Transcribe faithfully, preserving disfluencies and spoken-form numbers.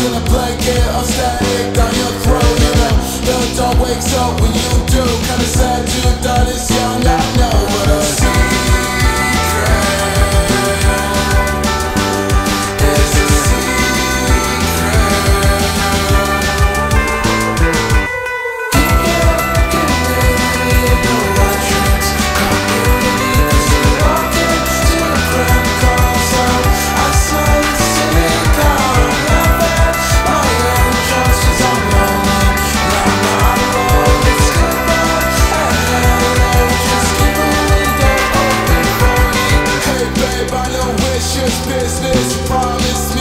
in a blanket of static down your throat. You know, the dog wakes up when you do. Kinda sad to die this young, I know, but a secret is a secret. Community, no entrance. Community, cause you walked into my crib, cause I slowly sink down. Laugh at my own jokes, cause I'm lonely. Now I'm not alone, it's goodbye. Hello, just keep a window open for me. Hey babe, I know it's just business, promise